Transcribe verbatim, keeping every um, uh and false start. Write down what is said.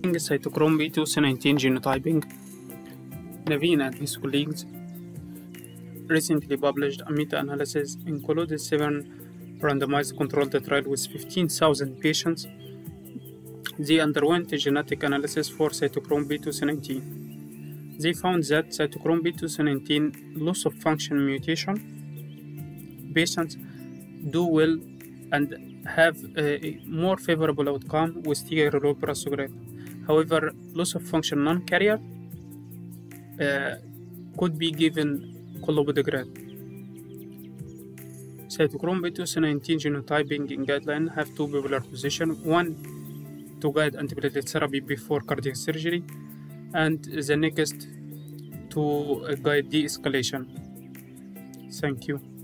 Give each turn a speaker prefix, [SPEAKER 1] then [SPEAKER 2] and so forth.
[SPEAKER 1] Cytochrome B two C nineteen genotyping. Naveen and his colleagues recently published a meta-analysis included seven randomized controlled trial with fifteen thousand patients. They underwent a genetic analysis for cytochrome B two C nineteen. They found that cytochrome B two C nineteen loss of function mutation patients do well and have a more favorable outcome with ticagrelor. However, loss of function non-carrier uh, could be given clopidogrel. Cytochrome B two C nineteen genotyping in guideline have two popular positions: one to guide antiplatelet therapy before cardiac surgery, and the next to guide de-escalation. Thank you.